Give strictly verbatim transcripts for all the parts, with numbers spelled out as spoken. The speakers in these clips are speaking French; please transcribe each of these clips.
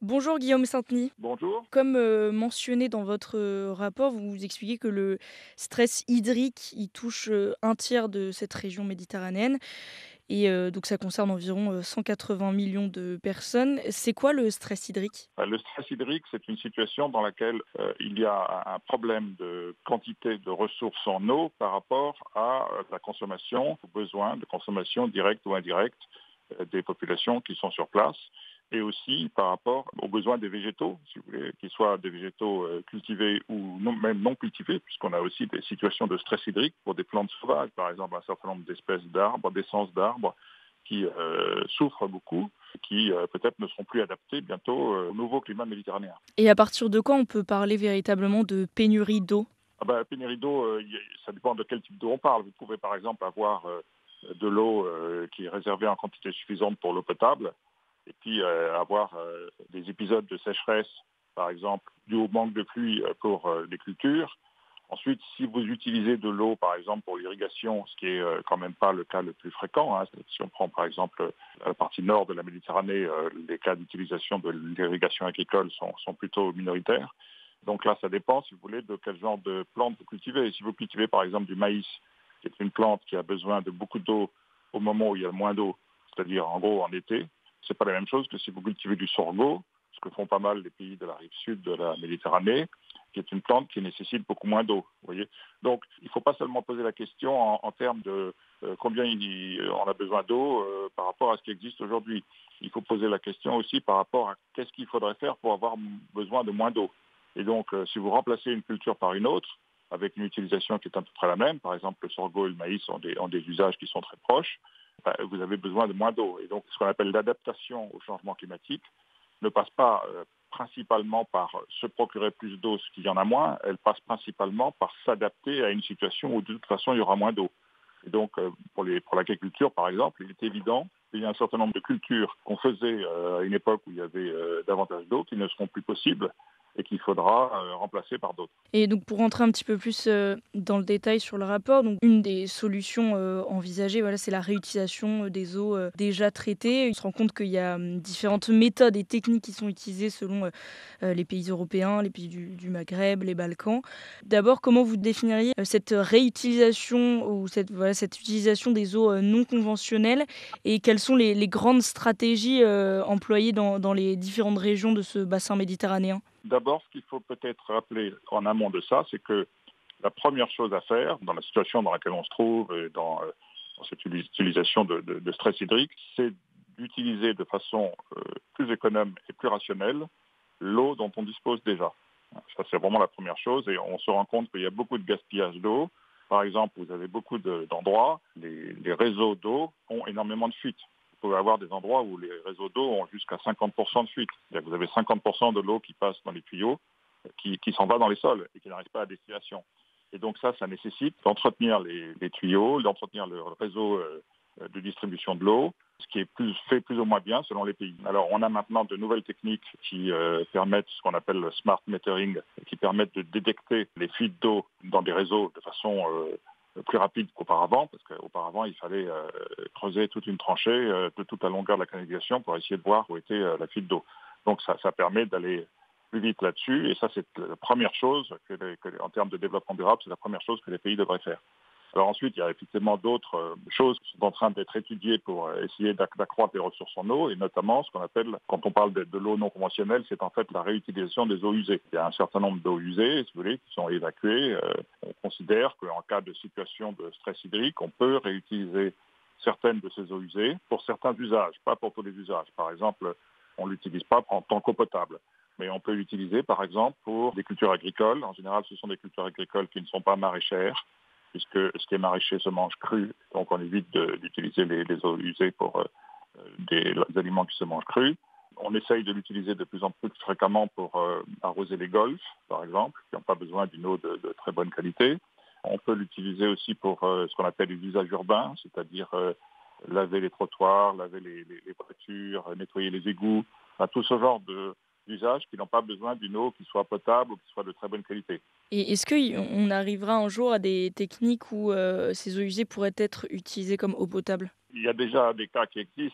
Bonjour Guillaume Sainteny. Bonjour. Comme euh, mentionné dans votre euh, rapport, vous expliquez que le stress hydrique, il touche euh, un tiers de cette région méditerranéenne et euh, donc ça concerne environ euh, cent quatre-vingts millions de personnes. C'est quoi le stress hydrique? Euh, Le stress hydrique, c'est une situation dans laquelle euh, il y a un problème de quantité de ressources en eau par rapport à euh, la consommation, aux besoins de consommation directe ou indirecte euh, des populations qui sont sur place, et aussi par rapport aux besoins des végétaux, si vous voulez, qu'ils soient des végétaux euh, cultivés ou non, même non cultivés, puisqu'on a aussi des situations de stress hydrique pour des plantes sauvages, par exemple un certain nombre d'espèces d'arbres, d'essences d'arbres qui euh, souffrent beaucoup, qui euh, peut-être ne seront plus adaptés bientôt euh, au nouveau climat méditerranéen. Et à partir de quand on peut parler véritablement de pénurie d'eau? Ah ben, pénurie d'eau, euh, y a- ça dépend de quel type d'eau on parle. Vous pouvez par exemple avoir euh, de l'eau euh, qui est réservée en quantité suffisante pour l'eau potable, et puis euh, avoir euh, des épisodes de sécheresse, par exemple, dû au manque de pluie euh, pour euh, les cultures. Ensuite, si vous utilisez de l'eau, par exemple, pour l'irrigation, ce qui est euh, quand même pas le cas le plus fréquent, hein, si on prend par exemple la partie nord de la Méditerranée, euh, les cas d'utilisation de l'irrigation agricole sont, sont plutôt minoritaires. Donc là, ça dépend, si vous voulez, de quel genre de plante vous cultivez. Si vous cultivez par exemple du maïs, qui est une plante qui a besoin de beaucoup d'eau au moment où il y a le moins d'eau, c'est-à-dire en gros en été, c'est pas la même chose que si vous cultivez du sorgho, ce que font pas mal les pays de la rive sud de la Méditerranée, qui est une plante qui nécessite beaucoup moins d'eau. Vous voyez. Donc, il ne faut pas seulement poser la question en, en termes de euh, combien il, on a besoin d'eau euh, par rapport à ce qui existe aujourd'hui. Il faut poser la question aussi par rapport à qu'est-ce qu'il faudrait faire pour avoir besoin de moins d'eau. Et donc, euh, si vous remplacez une culture par une autre, avec une utilisation qui est à peu près la même, par exemple le sorgho et le maïs ont des, ont des usages qui sont très proches, ben, vous avez besoin de moins d'eau. Et donc, ce qu'on appelle l'adaptation au changement climatique ne passe pas euh, principalement par se procurer plus d'eau, ce qu'il y en a moins, elle passe principalement par s'adapter à une situation où de toute façon il y aura moins d'eau. Et donc euh, pour, les, pour l'agriculture par exemple, il est évident qu'il y a un certain nombre de cultures qu'on faisait euh, à une époque où il y avait euh, davantage d'eau qui ne seront plus possibles et qu'il faudra euh, remplacer par d'autres. Et donc pour rentrer un petit peu plus, heu, dans le détail sur le rapport, donc une des solutions, heu, envisagées, voilà, c'est la réutilisation, heu, des eaux, heu, déjà traitées. On se rend compte qu'il y a, mmh, différentes méthodes et techniques qui sont utilisées selon, heu heu, les pays européens, les pays du du Maghreb, les Balkans. D'abord, comment vous définiriez, heu, cette réutilisation ou cette, voilà, cette utilisation des eaux, heu, non conventionnelles et quelles sont les les grandes stratégies, heu, employées dans dans les différentes régions de ce bassin méditerranéen? D'abord, ce qu'il faut peut-être rappeler en amont de ça, c'est que la première chose à faire dans la situation dans laquelle on se trouve et dans, euh, dans cette utilisation de, de- de stress hydrique, c'est d'utiliser de façon euh, plus économe et plus rationnelle l'eau dont on dispose déjà. Ça, c'est vraiment la première chose et on se rend compte qu'il y a beaucoup de gaspillage d'eau. Par exemple, vous avez beaucoup de- d'endroits, les, les réseaux d'eau ont énormément de fuites. Vous pouvez avoir des endroits où les réseaux d'eau ont jusqu'à cinquante pour cent de fuite. C'est-à-dire que vous avez cinquante pour cent de l'eau qui passe dans les tuyaux, euh, qui, qui s'en va dans les sols et qui n'arrive pas à destination. Et donc ça, ça nécessite d'entretenir les, les tuyaux, d'entretenir le réseau euh, de distribution de l'eau, ce qui est plus, fait plus ou moins bien selon les pays. Alors on a maintenant de nouvelles techniques qui euh, permettent ce qu'on appelle le smart metering, qui permettent de détecter les fuites d'eau dans des réseaux de façon euh, plus rapide qu'auparavant, parce qu'auparavant il fallait euh, creuser toute une tranchée euh, de toute la longueur de la canalisation pour essayer de voir où était euh, la fuite d'eau. Donc ça, ça permet d'aller plus vite là-dessus, et ça c'est la première chose, que les, que, en termes de développement durable, c'est la première chose que les pays devraient faire. Alors ensuite, il y a effectivement d'autres euh, choses qui sont en train d'être étudiées pour euh, essayer d'acc- d'accroître les ressources en eau, et notamment ce qu'on appelle, quand on parle de, de l'eau non conventionnelle, c'est en fait la réutilisation des eaux usées. Il y a un certain nombre d'eaux usées, si vous voulez, qui sont évacuées. Euh, on considère qu'en cas de situation de stress hydrique, on peut réutiliser certaines de ces eaux usées pour certains usages, pas pour tous les usages. Par exemple, on ne l'utilise pas en tant qu'eau potable, mais on peut l'utiliser par exemple pour des cultures agricoles. En général, ce sont des cultures agricoles qui ne sont pas maraîchères, puisque ce qui est maraîcher se mange cru, donc on évite de- d'utiliser les, les eaux usées pour euh, des, des aliments qui se mangent crus. On essaye de l'utiliser de plus en plus fréquemment pour euh, arroser les golfs, par exemple, qui n'ont pas besoin d'une eau de, de très bonne qualité. On peut l'utiliser aussi pour euh, ce qu'on appelle les usages urbains, c'est-à-dire euh, laver les trottoirs, laver les, les- les voitures, euh, nettoyer les égouts, enfin, tout ce genre de- d'usages qui n'ont pas besoin d'une eau qui soit potable ou qui soit de très bonne qualité. Et est-ce qu'on arrivera un jour à des techniques où, heu, ces eaux usées pourraient être utilisées comme eau potable? Il y a déjà des cas qui existent.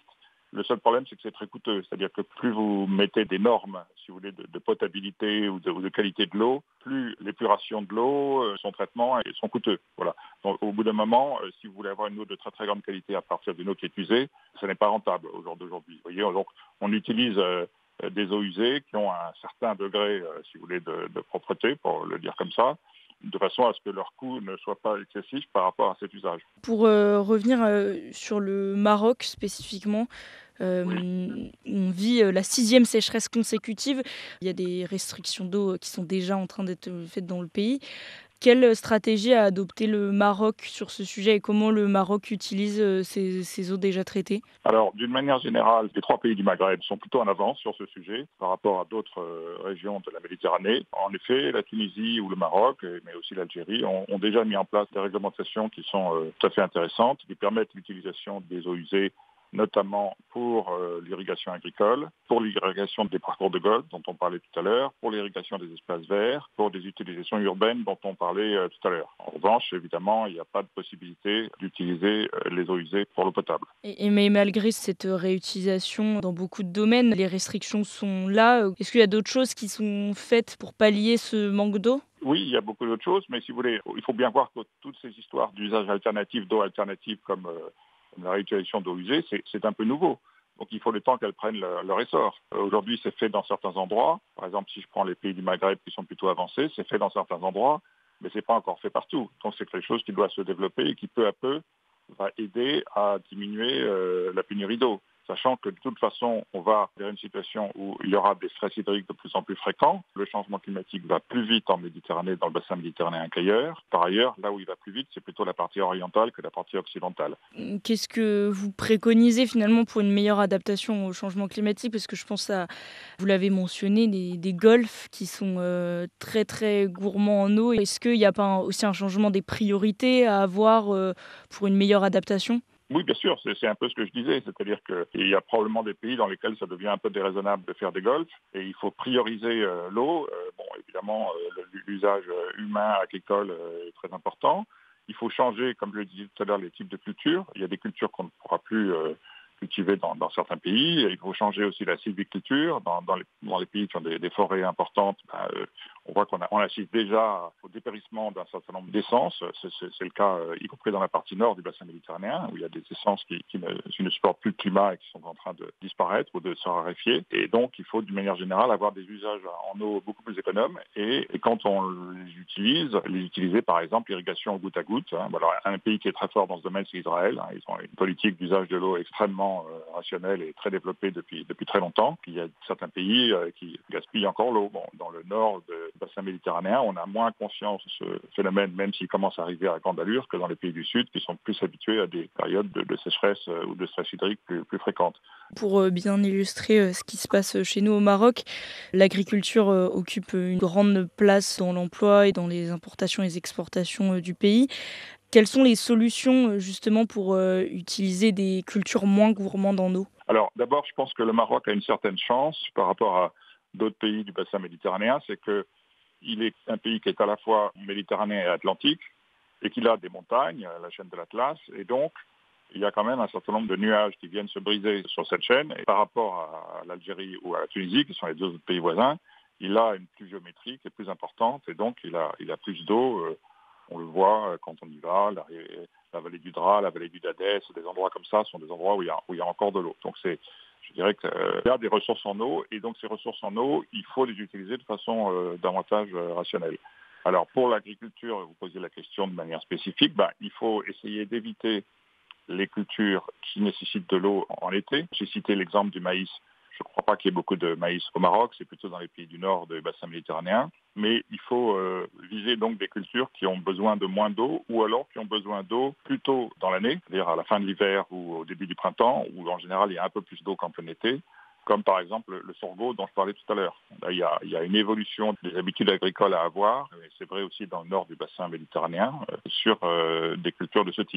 Le seul problème, c'est que c'est très coûteux. C'est-à-dire que plus vous mettez des normes, si vous voulez, de, de potabilité ou de, ou de qualité de l'eau, plus l'épuration de l'eau, euh, son traitement euh, sont coûteux. Voilà. Donc, au bout d'un moment, euh, si vous voulez avoir une eau de très très grande qualité à partir d'une eau qui est usée, ce n'est pas rentable au jour d'aujourd'hui. Vous voyez, donc on utilise euh, des eaux usées qui ont un certain degré, euh, si vous voulez, de, de propreté, pour le dire comme ça, de façon à ce que leur coût ne soit pas excessif par rapport à cet usage. Pour euh, revenir euh, sur le Maroc spécifiquement, Oui. euh, on vit euh, la sixième sécheresse consécutive. Il y a des restrictions d'eau qui sont déjà en train d'être faites dans le pays. Quelle stratégie a adopté le Maroc sur ce sujet et comment le Maroc utilise euh, ces, ces eaux déjà traitées? Alors, d'une manière générale, les trois pays du Maghreb sont plutôt en avance sur ce sujet par rapport à d'autres euh, régions de la Méditerranée. En effet, la Tunisie ou le Maroc, mais aussi l'Algérie, ont, ont déjà mis en place des réglementations qui sont euh, tout à fait intéressantes, qui permettent l'utilisation des eaux usées, notamment pour euh, l'irrigation agricole, pour l'irrigation des parcours de golf dont on parlait tout à l'heure, pour l'irrigation des espaces verts, pour des utilisations urbaines dont on parlait euh, tout à l'heure. En revanche, évidemment, il n'y a pas de possibilité d'utiliser euh, les eaux usées pour l'eau potable. Et, et mais malgré cette réutilisation dans beaucoup de domaines, les restrictions sont là. Est-ce qu'il y a d'autres choses qui sont faites pour pallier ce manque d'eau? Oui, il y a beaucoup d'autres choses, mais si vous voulez, il faut bien voir que toutes ces histoires d'usage alternatif, d'eau alternative comme, euh, comme la réutilisation d'eau usée, c'est, c'est un peu nouveau. Donc il faut le temps qu'elles prennent leur, leur essor. Euh, aujourd'hui, c'est fait dans certains endroits. Par exemple, si je prends les pays du Maghreb qui sont plutôt avancés, c'est fait dans certains endroits, mais c'est pas encore fait partout. Donc c'est quelque chose qui doit se développer et qui peu à peu va aider à diminuer euh, la pénurie d'eau. Sachant que de toute façon, on va vers une situation où il y aura des stress hydriques de plus en plus fréquents. Le changement climatique va plus vite en Méditerranée, dans le bassin méditerranéen qu'ailleurs. Par ailleurs, là où il va plus vite, c'est plutôt la partie orientale que la partie occidentale. Qu'est-ce que vous préconisez finalement pour une meilleure adaptation au changement climatique? Parce que je pense à, vous l'avez mentionné, des, des golfs qui sont euh, très très gourmands en eau. Est-ce qu'il n'y a pas un- aussi un changement des priorités à avoir euh, pour une meilleure adaptation? Oui, bien sûr, c'est, c'est un peu ce que je disais, c'est-à-dire qu'il y a probablement des pays dans lesquels ça devient un peu déraisonnable de faire des golfs, et il faut prioriser euh, l'eau. Euh, bon, évidemment, euh, l'usage humain agricole euh, est très important. Il faut changer, comme je le disais tout à l'heure, les types de cultures. Il y a des cultures qu'on ne pourra plus euh, cultiver dans, dans certains pays. Il faut changer aussi la sylviculture. Dans, dans, les, dans les pays qui ont des, des forêts importantes, ben, euh, on voit qu'on a, on assiste déjà au dépérissement d'un certain nombre d'essences. C'est, c'est, c'est le cas, euh, y compris dans la partie nord du bassin méditerranéen, où il y a des essences qui, qui, ne, qui ne supportent plus le climat et qui sont en train de disparaître ou de se raréfier. Et donc, il faut, d'une manière générale, avoir des usages en eau beaucoup plus économes. Et, et quand on les utilise, les utiliser, par exemple, l'irrigation goutte à goutte. Hein. Alors, un pays qui est très fort dans ce domaine, c'est Israël. Hein. Ils ont une politique d'usage de l'eau extrêmement euh, rationnelle et très développée depuis, depuis très longtemps. Puis, il y a certains pays euh, qui gaspillent encore l'eau. Bon, dans le nord de bassin méditerranéen, on a moins conscience de ce phénomène, même s'il commence à arriver à grande allure, que dans les pays du Sud, qui sont plus habitués à des périodes de, de sécheresse euh, ou de stress hydrique plus, plus fréquentes. Pour euh, bien illustrer euh, ce qui se passe chez nous au Maroc, l'agriculture euh, occupe une grande place dans l'emploi et dans les importations et les exportations euh, du pays. Quelles sont les solutions euh, justement pour euh, utiliser des cultures moins gourmandes en eau? Alors d'abord, je pense que le Maroc a une certaine chance par rapport à d'autres pays du bassin méditerranéen, c'est que il est un pays qui est à la fois méditerranéen et atlantique, et qu'il a des montagnes, la chaîne de l'Atlas, et donc il y a quand même un certain nombre de nuages qui viennent se briser sur cette chaîne, et par rapport à l'Algérie ou à la Tunisie, qui sont les deux autres pays voisins, il a une pluviométrie qui est plus importante, et donc il a, il a plus d'eau, euh, on le voit quand on y va, la, la vallée du Dra, la vallée du Dadès, des endroits comme ça sont des endroits où il y a, où il y a encore de l'eau. Donc c'est Je dirais qu'il euh, y a des ressources en eau, et donc ces ressources en eau, il faut les utiliser de façon euh, davantage euh, rationnelle. Alors pour l'agriculture, vous posez la question de manière spécifique, ben, il faut essayer d'éviter les cultures qui nécessitent de l'eau en été. J'ai cité l'exemple du maïs. Je ne crois pas qu'il y ait beaucoup de maïs au Maroc, c'est plutôt dans les pays du nord du bassin méditerranéen. Mais il faut euh, viser donc des cultures qui ont besoin de moins d'eau, ou alors qui ont besoin d'eau plus tôt dans l'année, c'est-à-dire à la fin de l'hiver ou au début du printemps, où en général il y a un peu plus d'eau qu'en plein été, comme par exemple le sorgho dont je parlais tout à l'heure. Là, il y a, il y a une évolution des habitudes agricoles à avoir, et c'est vrai aussi dans le nord du bassin méditerranéen, euh, sur euh, des cultures de ce type.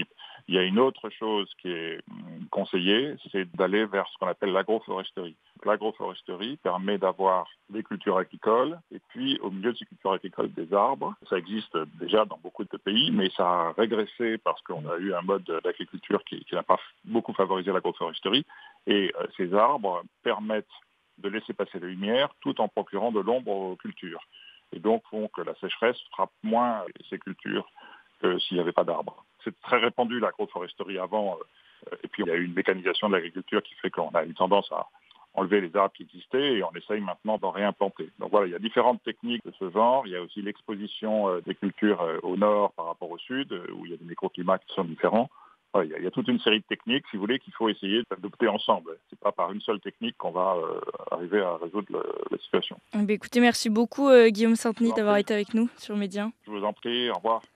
Il y a une autre chose qui est conseillée, c'est d'aller vers ce qu'on appelle l'agroforesterie. L'agroforesterie permet d'avoir des cultures agricoles et puis au milieu de ces cultures agricoles des arbres. Ça existe déjà dans beaucoup de pays, mais ça a régressé parce qu'on a eu un mode d'agriculture qui, qui n'a pas beaucoup favorisé l'agroforesterie. Et euh, ces arbres permettent de laisser passer la lumière tout en procurant de l'ombre aux cultures. Et donc font que la sécheresse frappe moins ces cultures que s'il n'y avait pas d'arbres. C'est très répandu l'agroforesterie avant, euh, et puis il y a eu une mécanisation de l'agriculture qui fait qu'on a une tendance à enlever les arbres qui existaient et on essaye maintenant d'en réimplanter. Donc voilà, il y a différentes techniques de ce genre. Il y a aussi l'exposition euh, des cultures euh, au nord par rapport au sud, euh, où il y a des microclimats qui sont différents. Voilà, il, y a, il y a toute une série de techniques, si vous voulez, qu'il faut essayer d'adopter ensemble. C'est pas par une seule technique qu'on va euh, arriver à résoudre le, la situation. Eh bien, écoutez, merci beaucoup euh, Guillaume Je vous Sainteny en d'avoir prie. été avec nous sur Média. Je vous en prie, au revoir.